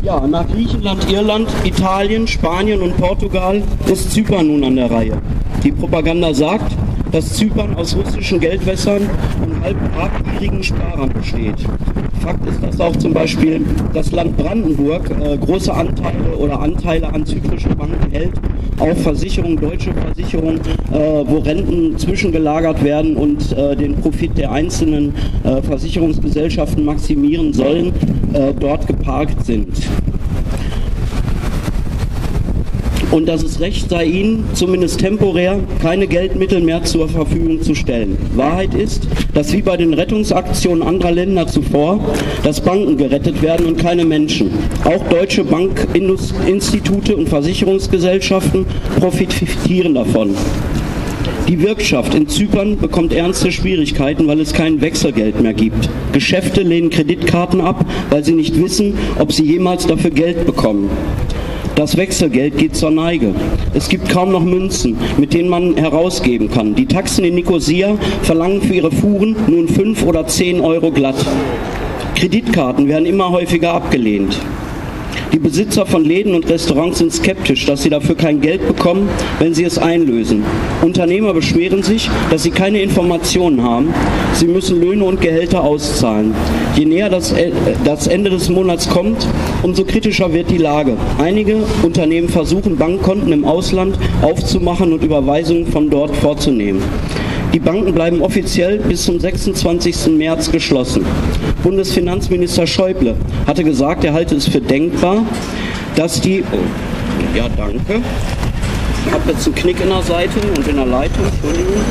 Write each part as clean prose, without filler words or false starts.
Ja, nach Griechenland, Irland, Italien, Spanien und Portugal ist Zypern nun an der Reihe. Die Propaganda sagt, dass Zypern aus russischen Geldwässern und halb habgierigen Sparern besteht. Fakt ist, dass auch zum Beispiel das Land Brandenburg große Anteile an zyprischen Banken hält, auch Versicherungen, deutsche Versicherungen, wo Renten zwischengelagert werden und den Profit der einzelnen Versicherungsgesellschaften maximieren sollen, dort geparkt sind. Und dass es recht sei, ihnen, zumindest temporär, keine Geldmittel mehr zur Verfügung zu stellen. Wahrheit ist, dass wie bei den Rettungsaktionen anderer Länder zuvor, dass Banken gerettet werden und keine Menschen. Auch deutsche Bankinstitute und Versicherungsgesellschaften profitieren davon. Die Wirtschaft in Zypern bekommt ernste Schwierigkeiten, weil es kein Wechselgeld mehr gibt. Geschäfte lehnen Kreditkarten ab, weil sie nicht wissen, ob sie jemals dafür Geld bekommen. Das Wechselgeld geht zur Neige. Es gibt kaum noch Münzen, mit denen man herausgeben kann. Die Taxen in Nikosia verlangen für ihre Fuhren nun 5 oder 10 Euro glatt. Kreditkarten werden immer häufiger abgelehnt. Die Besitzer von Läden und Restaurants sind skeptisch, dass sie dafür kein Geld bekommen, wenn sie es einlösen. Unternehmer beschweren sich, dass sie keine Informationen haben. Sie müssen Löhne und Gehälter auszahlen. Je näher das Ende des Monats kommt, umso kritischer wird die Lage. Einige Unternehmen versuchen, Bankkonten im Ausland aufzumachen und Überweisungen von dort vorzunehmen. Die Banken bleiben offiziell bis zum 26. März geschlossen. Bundesfinanzminister Schäuble hatte gesagt, er halte es für denkbar, dass die... Ja, danke. Ich habe jetzt einen Knick in der Seite und in der Leitung. Entschuldigung.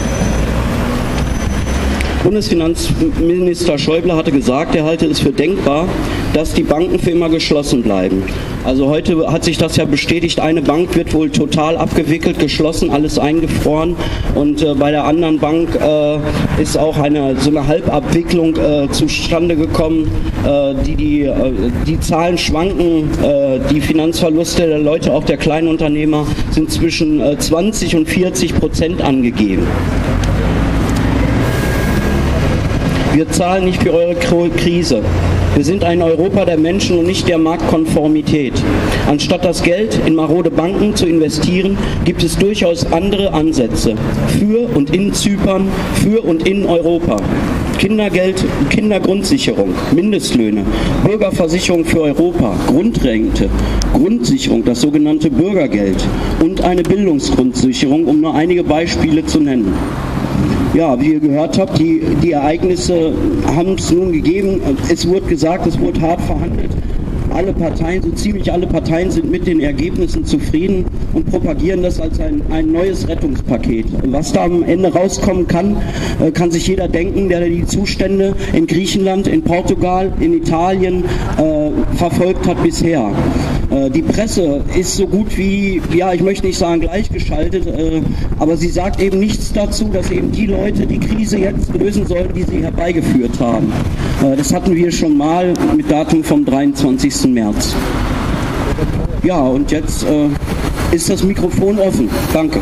Bundesfinanzminister Schäuble hatte gesagt, er halte es für denkbar, dass die Banken für immer geschlossen bleiben. Also heute hat sich das ja bestätigt, eine Bank wird wohl total abgewickelt, geschlossen, alles eingefroren und bei der anderen Bank ist auch so eine Halbabwicklung zustande gekommen. Die Zahlen schwanken, die Finanzverluste der Leute, auch der Kleinunternehmer, sind zwischen 20 und 40% angegeben. Wir zahlen nicht für eure Krise. Wir sind ein Europa der Menschen und nicht der Marktkonformität. Anstatt das Geld in marode Banken zu investieren, gibt es durchaus andere Ansätze. Für und in Zypern, für und in Europa. Kindergeld, Kindergrundsicherung, Mindestlöhne, Bürgerversicherung für Europa, Grundrente, Grundsicherung, das sogenannte Bürgergeld und eine Bildungsgrundsicherung, um nur einige Beispiele zu nennen. Ja, wie ihr gehört habt, die Ereignisse haben es nun gegeben. Es wurde gesagt, es wurde hart verhandelt. Alle Parteien, so ziemlich alle Parteien sind mit den Ergebnissen zufrieden und propagieren das als ein neues Rettungspaket. Was da am Ende rauskommen kann, kann sich jeder denken, der die Zustände in Griechenland, in Portugal, in Italien verfolgt hat bisher. Die Presse ist so gut wie, ja, ich möchte nicht sagen gleichgeschaltet, aber sie sagt eben nichts dazu, dass eben die Leute die Krise jetzt lösen sollen, die sie herbeigeführt haben. Das hatten wir schon mal mit Datum vom 23. März. Ja, und jetzt ist das Mikrofon offen. Danke.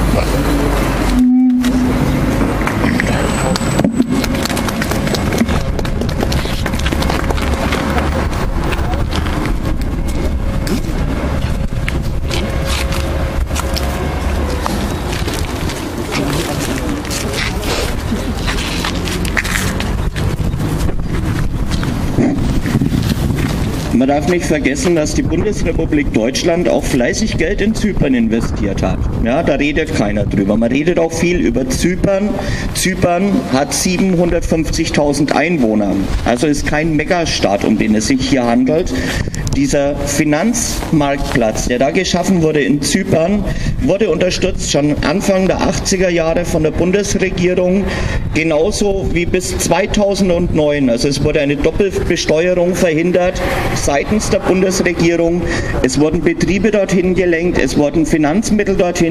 Man darf nicht vergessen, dass die Bundesrepublik Deutschland auch fleißig Geld in Zypern investiert hat. Ja, da redet keiner drüber. Man redet auch viel über Zypern. Zypern hat 750.000 Einwohner. Also ist kein Megastaat, um den es sich hier handelt. Dieser Finanzmarktplatz, der da geschaffen wurde in Zypern, wurde unterstützt schon Anfang der 80er Jahre von der Bundesregierung, genauso wie bis 2009. Also es wurde eine Doppelbesteuerung verhindert seitens der Bundesregierung. Es wurden Betriebe dorthin gelenkt, es wurden Finanzmittel dorthin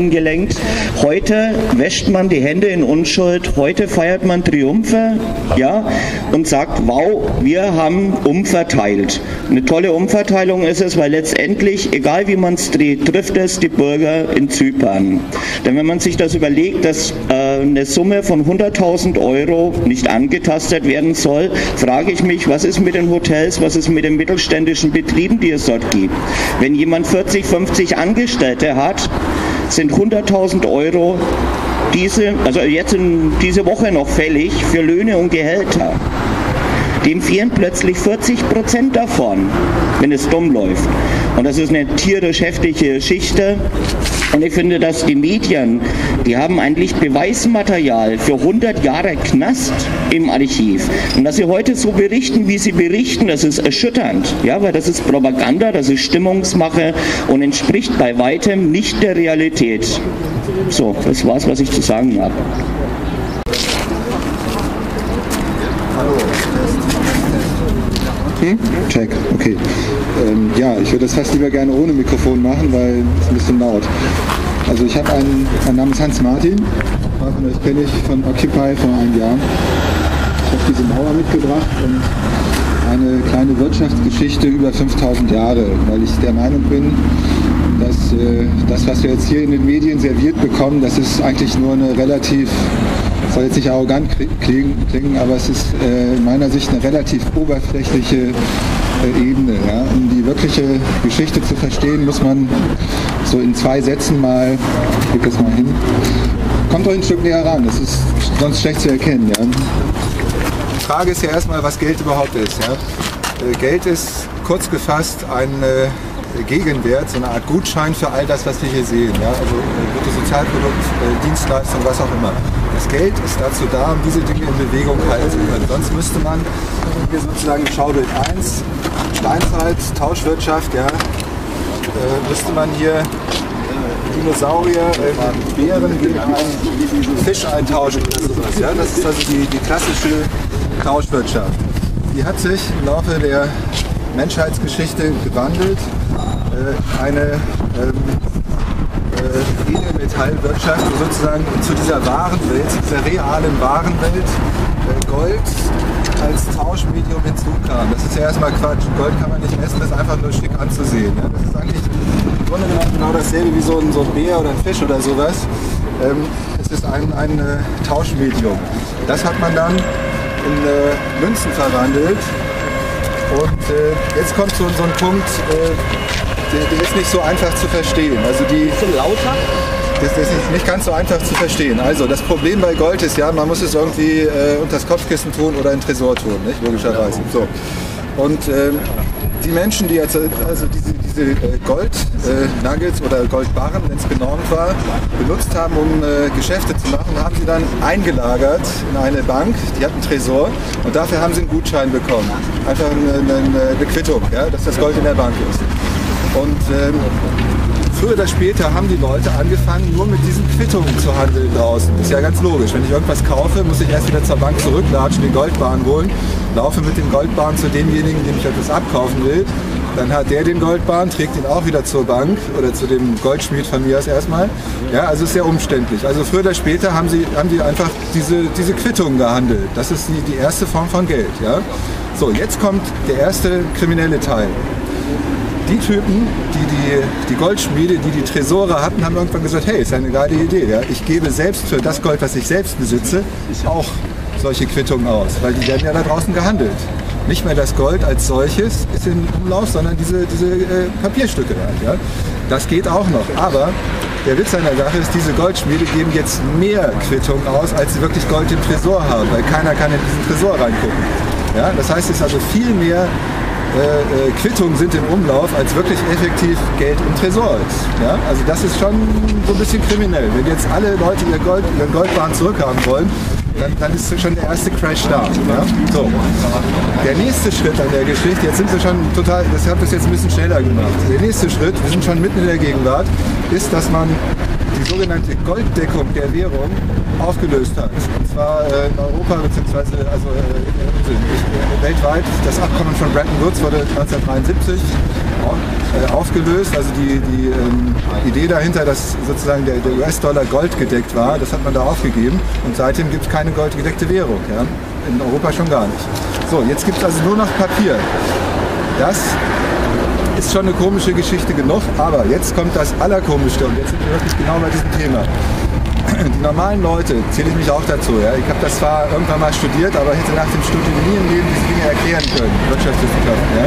hingelenkt. Heute wäscht man die Hände in Unschuld, heute feiert man Triumphe, ja, und sagt, wow, wir haben umverteilt. Eine tolle Umverteilung ist es, weil letztendlich, egal wie man es dreht, trifft es die Bürger in Zypern. Denn wenn man sich das überlegt, dass eine Summe von 100.000 Euro nicht angetastet werden soll, frage ich mich, was ist mit den Hotels, was ist mit den mittelständischen Betrieben, die es dort gibt. Wenn jemand 40, 50 Angestellte hat, sind 100.000 Euro also jetzt diese Woche noch fällig für Löhne und Gehälter. Dem fehlen plötzlich 40% davon, wenn es dumm läuft. Und das ist eine tierisch heftige Geschichte. Und ich finde, dass die Medien, die haben eigentlich Beweismaterial für 100 Jahre Knast im Archiv. Und dass sie heute so berichten, wie sie berichten, das ist erschütternd. Ja, weil das ist Propaganda, das ist Stimmungsmache und entspricht bei weitem nicht der Realität. So, das war's, was ich zu sagen habe. Check, okay. Ja, ich würde das fast lieber gerne ohne Mikrofon machen, weil es ein bisschen laut. Also mein Name ist Hans Martin, das kenne ich von Occupy vor einem Jahr. Ich habe diese Mauer mitgebracht und eine kleine Wirtschaftsgeschichte über 5000 Jahre, weil ich der Meinung bin, dass das, was wir jetzt hier in den Medien serviert bekommen, das ist eigentlich nur eine relativ, soll jetzt nicht arrogant klingen, aber es ist in meiner Sicht eine relativ oberflächliche Ebene. Ja? Um die wirkliche Geschichte zu verstehen, muss man so in 2 Sätzen mal, ich krieg das mal hin, kommt doch ein Stück näher ran, das ist sonst schlecht zu erkennen. Ja? Die Frage ist ja erstmal, was Geld überhaupt ist. Ja? Geld ist kurz gefasst ein Gegenwert, so eine Art Gutschein für all das, was wir hier sehen. Ja? Also Bruttosozialprodukt, Dienstleistung, was auch immer. Das Geld ist dazu da, um diese Dinge in Bewegung halten zu können. Sonst müsste man hier sozusagen Schaubild 1, Steinzeit, Tauschwirtschaft, ja, müsste man hier Dinosaurier, Bären gegen einen Fisch eintauschen oder sowas. Ja? Das ist also die klassische Tauschwirtschaft. Die hat sich im Laufe der Menschheitsgeschichte gewandelt. Eine Edelmetallwirtschaft sozusagen zu dieser Warenwelt, zu dieser realen Warenwelt, Gold als Tauschmedium hinzukam. Das ist ja erstmal Quatsch. Gold kann man nicht messen, das ist einfach nur schick anzusehen. Ja? Das ist eigentlich im Grunde genommen genau dasselbe wie so ein Bär oder ein Fisch oder sowas. Es ist ein Tauschmedium. Das hat man dann in Münzen verwandelt. Und jetzt kommt so ein Punkt, der ist nicht so einfach zu verstehen. Also das ist nicht ganz so einfach zu verstehen. Also das Problem bei Gold ist ja, man muss es irgendwie unter das Kopfkissen tun oder in den Tresor tun, nicht? Logischerweise. So. Und die Menschen, die jetzt also diese Gold-Nuggets oder Goldbarren, wenn es genormt war, benutzt haben, um Geschäfte zu machen, haben sie dann eingelagert in eine Bank, die hat einen Tresor und dafür haben sie einen Gutschein bekommen. Einfach eine Quittung, ja, dass das Gold in der Bank ist. Und früher oder später haben die Leute angefangen, nur mit diesen Quittungen zu handeln draußen. Das ist ja ganz logisch. Wenn ich irgendwas kaufe, muss ich erst wieder zur Bank zurücklatschen, den Goldbarren holen, laufe mit dem Goldbarren zu demjenigen, dem ich etwas abkaufen will. Dann hat der den Goldbarren, trägt ihn auch wieder zur Bank oder zu dem Goldschmied von mir aus erstmal. Ja, also es ist sehr umständlich. Also früher oder später haben die einfach diese Quittungen gehandelt. Das ist die erste Form von Geld. Ja? So, jetzt kommt der erste kriminelle Teil. Die Typen, die Goldschmiede, die Tresore hatten, haben irgendwann gesagt, hey, ist eine geile Idee. Ja? Ich gebe selbst für das Gold, was ich selbst besitze, auch solche Quittungen aus, weil die werden ja da draußen gehandelt. Nicht mehr das Gold als solches ist im Umlauf, sondern diese Papierstücke. Ja? Das geht auch noch. Aber der Witz an der Sache ist, diese Goldschmiede geben jetzt mehr Quittungen aus, als sie wirklich Gold im Tresor haben, weil keiner kann in diesen Tresor reingucken. Ja? Das heißt, es ist also viel mehr Quittungen sind im Umlauf, als wirklich effektiv Geld im Tresor ist. Ja? Also das ist schon so ein bisschen kriminell. Wenn jetzt alle Leute ihren Goldbarren zurückhaben wollen, dann ist schon der erste Crash da. Ja? So. Der nächste Schritt an der Geschichte, jetzt sind wir schon total, das habe ich jetzt ein bisschen schneller gemacht. Der nächste Schritt, wir sind schon mitten in der Gegenwart, ist, dass man die sogenannte Golddeckung der Währung aufgelöst hat. Und zwar in Europa bzw. weltweit. Das Abkommen von Bretton Woods wurde 1973 aufgelöst. Also die Idee dahinter, dass sozusagen der US-Dollar goldgedeckt war, das hat man da aufgegeben. Und seitdem gibt es keine goldgedeckte Währung. Ja? In Europa schon gar nicht. So, jetzt gibt es also nur noch Papier. Das ist schon eine komische Geschichte genug, aber jetzt kommt das Allerkomischste und jetzt sind wir wirklich genau bei diesem Thema. Die normalen Leute, zähle ich mich auch dazu, ja? Ich habe das zwar irgendwann mal studiert, aber hätte nach dem Studium nie im Leben diese Dinge erklären können, Wirtschaftswissenschaften. Ja?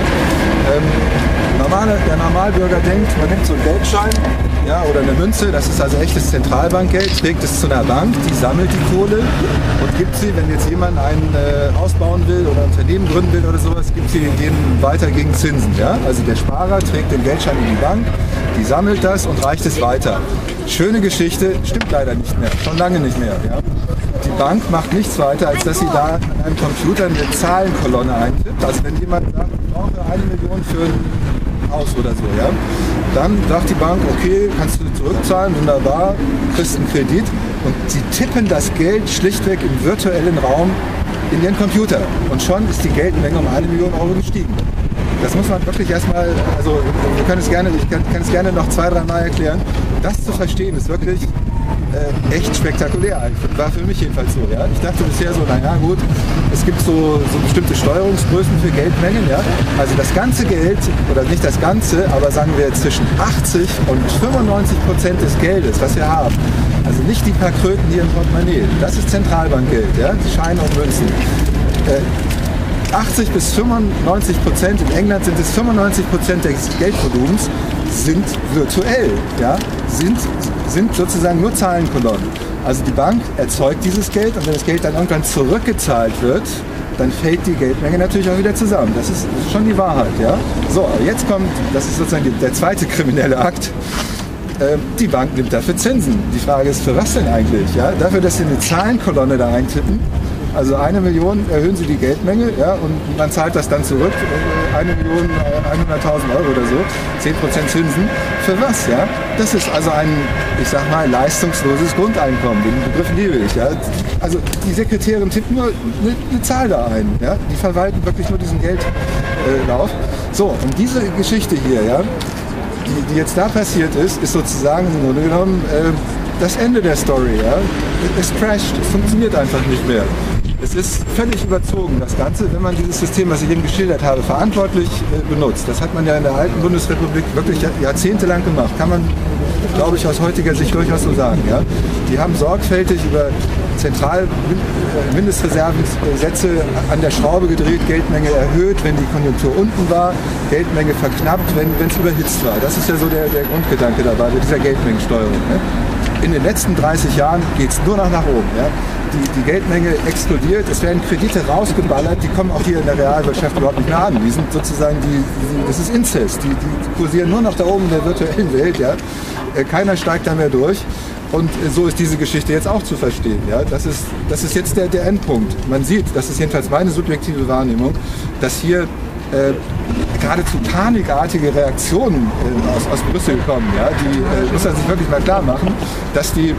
Der Normalbürger denkt, man nimmt so einen Geldschein, ja, oder eine Münze, das ist also echtes Zentralbankgeld, trägt es zu einer Bank, die sammelt die Kohle und gibt sie, wenn jetzt jemand ein Haus bauen will oder ein Unternehmen gründen will oder sowas, gibt sie denen weiter gegen Zinsen. Ja? Also der Sparer trägt den Geldschein in die Bank, die sammelt das und reicht es weiter. Schöne Geschichte, stimmt leider nicht mehr, schon lange nicht mehr. Ja? Die Bank macht nichts weiter, als dass sie da an einem Computer eine Zahlenkolonne eintippt. Also wenn jemand sagt, ich brauche 1 Million für ein Haus oder so, ja? Dann sagt die Bank, okay, kannst du zurückzahlen, wunderbar, kriegst einen Kredit. Und sie tippen das Geld schlichtweg im virtuellen Raum in ihren Computer. Und schon ist die Geldmenge um 1 Million Euro gestiegen. Das muss man wirklich erstmal, also wir können es gerne, ich kann es gerne noch 2-3 Mal erklären. Das zu verstehen ist wirklich echt spektakulär. War für mich jedenfalls so. Ja? Ich dachte bisher so, naja gut, es gibt so bestimmte Steuerungsgrößen für Geldmengen. Ja? Also das ganze Geld, oder nicht das ganze, aber sagen wir zwischen 80 und 95% des Geldes, was wir haben, also nicht die paar Kröten hier im Portemonnaie, das ist Zentralbankgeld, ja? Scheine und Münzen. 80 bis 95%, in England sind es 95% des Geldvolumens, sind virtuell, ja? sind sozusagen nur Zahlenkolonnen. Also die Bank erzeugt dieses Geld und wenn das Geld dann irgendwann zurückgezahlt wird, dann fällt die Geldmenge natürlich auch wieder zusammen. Das ist schon die Wahrheit. Ja? So, jetzt kommt, das ist sozusagen der zweite kriminelle Akt. Die Bank nimmt dafür Zinsen. Die Frage ist, für was denn eigentlich? Ja? Dafür, dass sie eine Zahlenkolonne da eintippen. Also 1 Million erhöhen sie die Geldmenge, ja, und man zahlt das dann zurück, 1 Million, 100.000 Euro oder so, 10% Zinsen. Für was? Ja? Das ist also ein, ich sag mal, leistungsloses Grundeinkommen. Den Begriff liebe ich. Ja? Also die Sekretärin tippt nur eine Zahl da ein. Ja? Die verwalten wirklich nur diesen Geldlauf. So, und diese Geschichte hier, ja, die jetzt da passiert ist sozusagen im Grunde genommen das Ende der Story. Ja? Es crasht, es funktioniert einfach nicht mehr. Es ist völlig überzogen, das Ganze, wenn man dieses System, was ich eben geschildert habe, verantwortlich benutzt. Das hat man ja in der alten Bundesrepublik wirklich jahrzehntelang gemacht. Kann man, glaube ich, aus heutiger Sicht durchaus so sagen. Ja? Die haben sorgfältig über Mindestreservensätze an der Schraube gedreht, Geldmenge erhöht, wenn die Konjunktur unten war, Geldmenge verknappt, wenn es überhitzt war. Das ist ja so der Grundgedanke dabei, mit dieser Geldmengensteuerung. Ne? In den letzten 30 Jahren geht es nur noch nach oben. Ja? Die Geldmenge explodiert, es werden Kredite rausgeballert, die kommen auch hier in der Realwirtschaft überhaupt nicht mehr an. Die sind sozusagen, das ist Inzest, die kursieren nur noch da oben in der virtuellen Welt. Ja? Keiner steigt da mehr durch. Und so ist diese Geschichte jetzt auch zu verstehen. Ja? Das ist jetzt der Endpunkt. Man sieht, das ist jedenfalls meine subjektive Wahrnehmung, dass hier geradezu panikartige Reaktionen aus Brüssel kommen. Ja? Die muss man sich wirklich mal klar machen, dass die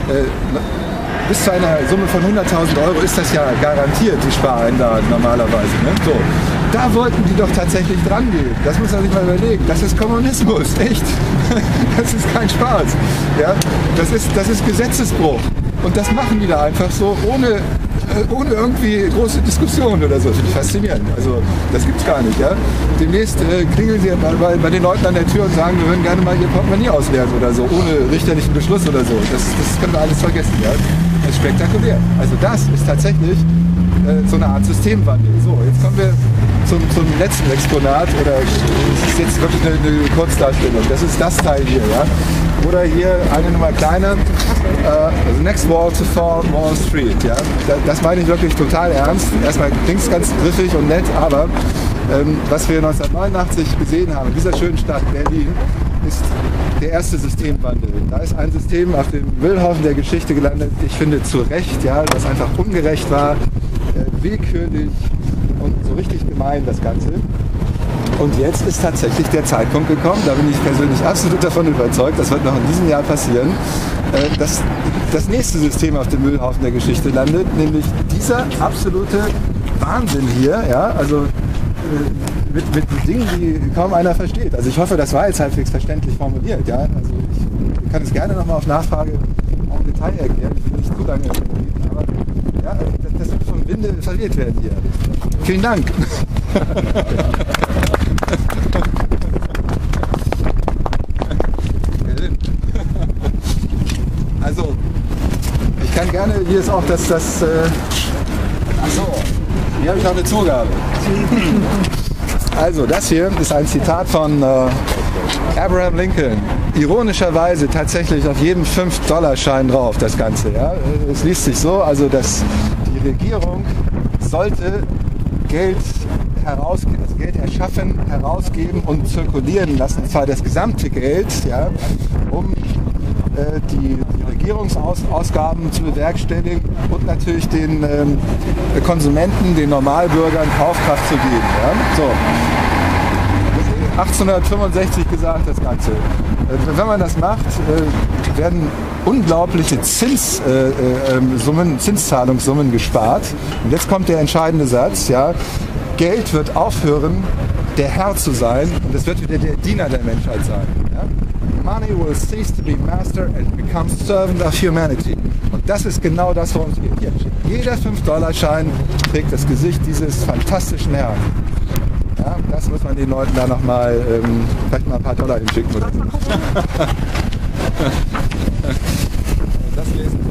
bis zu einer Summe von 100.000 Euro ist das ja garantiert, die Spareinlagen normalerweise. Ne? So. Da wollten die doch tatsächlich dran gehen. Das muss man sich mal überlegen. Das ist Kommunismus, echt. Das ist kein Spaß. Ja? Das ist Gesetzesbruch. Und das machen die da einfach so, ohne irgendwie große Diskussionen oder so. Das finde ich faszinierend. Also das gibt's gar nicht. Ja? Demnächst klingeln sie bei den Leuten an der Tür und sagen, wir würden gerne mal ihr Portemonnaie auswerten oder so, ohne richterlichen Beschluss oder so. Das können wir alles vergessen. Ja? Das ist spektakulär. Also das ist tatsächlich so eine Art Systemwandel. So, jetzt kommen wir zum letzten Exponat, oder es ist jetzt wirklich eine Kurzdarstellung. Das ist das Teil hier, ja. Oder hier eine Nummer kleiner, The Next Wall to Fall, Wall Street, ja. Das meine ich wirklich total ernst. Erstmal klingt es ganz griffig und nett, aber was wir 1989 gesehen haben in dieser schönen Stadt Berlin, ist der erste Systemwandel. Da ist ein System auf dem Müllhaufen der Geschichte gelandet, ich finde zu Recht, ja, das einfach ungerecht war, willkürlich und so richtig gemein, das Ganze. Und jetzt ist tatsächlich der Zeitpunkt gekommen, da bin ich persönlich absolut davon überzeugt, das wird noch in diesem Jahr passieren, dass das nächste System auf dem Müllhaufen der Geschichte landet, nämlich dieser absolute Wahnsinn hier, ja, also mit Dingen, die kaum einer versteht. Also ich hoffe, das war jetzt halbwegs verständlich formuliert. Ja? Also ich kann es gerne nochmal auf Nachfrage im Detail erklären. Ich will nicht zu lange reden, aber ja, das wird vom Winde verliert werden hier. Vielen Dank. Also, ich kann gerne, hier ist auch das achso, hier habe ich auch eine Zugabe. Also, das hier ist ein Zitat von Abraham Lincoln. Ironischerweise tatsächlich auf jedem 5-Dollar-Schein drauf, das Ganze. Ja? Es liest sich so, also dass die Regierung sollte Geld erschaffen, herausgeben und zirkulieren lassen, und zwar das gesamte Geld, ja, um die Regierungsausgaben zu bewerkstelligen und natürlich den Konsumenten, den Normalbürgern Kaufkraft zu geben. Ja? So. 1865 gesagt, das Ganze. Wenn man das macht, werden unglaubliche Zinszahlungssummen gespart. Und jetzt kommt der entscheidende Satz, ja, Geld wird aufhören, der Herr zu sein, und es wird wieder der Diener der Menschheit sein. Ja? Money will cease to be master and become servant of humanity. Und das ist genau das, worum es geht. Hier, jeder 5-Dollar-Schein trägt das Gesicht dieses fantastischen Herrn. Ja, das muss man den Leuten da nochmal, vielleicht mal ein paar Dollar hinschicken oder so. Das lesen